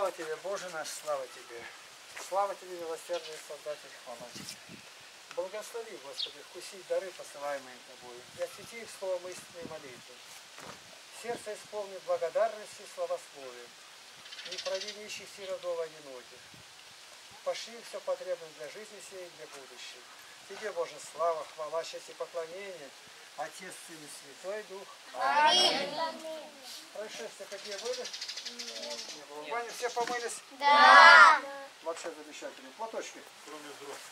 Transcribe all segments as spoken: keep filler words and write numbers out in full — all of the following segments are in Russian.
Слава Тебе, Боже наш, слава Тебе. Слава Тебе, милосердный Создатель, хвала Тебе. Благослови, Господи, вкусить дары, посылаемые Тобою, и освети их словом истинной молитвы. Сердце исполни благодарности и славословия, не провини ищи родов одиноких. Пошли все потребное для жизни сей и для будущего. Тебе, Боже, слава, хвала, счастье и поклонение, Отец, Сын и Святой Дух. Аминь. Происшествия какие были? Нет. Не было. В бане все помылись? Да. Вообще замечательно. Платочки, кроме взрослых.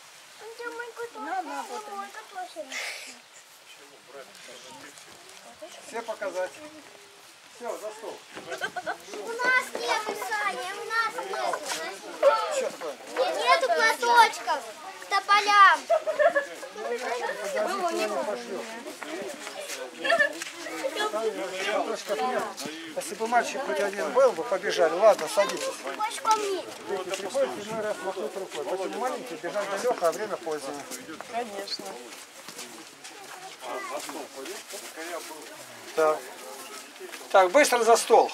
Все показать. Все, за стол. У нас нету, Саня, у нас нету. Что такое? Нету платочков к тополям. Платочков нет. Если бы мальчик хоть один был, бы побежали. Ладно, садитесь. Хочешь ко мне? Приходит иной раз махнуть рукой. Почему маленький, бежать далеко, а время пользуется. Конечно. Так. Так, быстро за стол.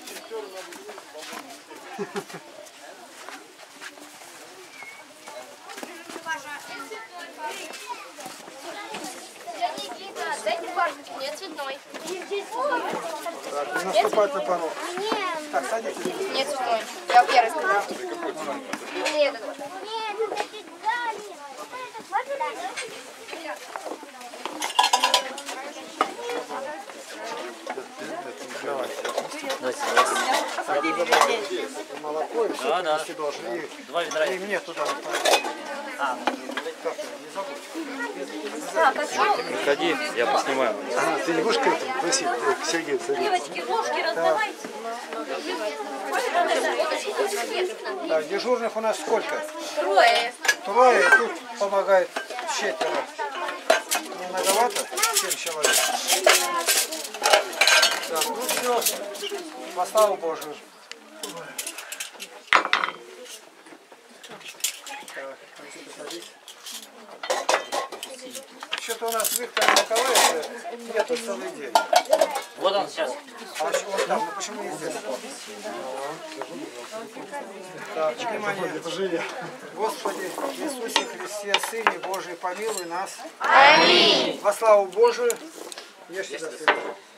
Дайте важность, нет цветной. Так, не наступать на порог. Так, садитесь. Нет цветной. Я первый сказал. Нет, это вот. Нет, это дали. Молоко и все, Да, да. должны. И, Два ведра. и мне туда. А, Как ты, не забудь. Так, а что? приходи, я поснимаю. А, ты не будешь к этому просить, к Сергею царю? Девочки, ложки раздавайте. Так, дежурных у нас сколько? Трое. Трое, тут помогает четверо. Не многовато? Семь человек. Так, ну все. Во славу Божию. Так, хотите садись? Что-то у нас Виктора Николаевича нету целый день. Вот он сейчас. А он там, ну почему не здесь? Так, внимание. Господи Иисусе Христе, Сыне Божий, помилуй нас. Аминь. Во славу Божию. Ешьте,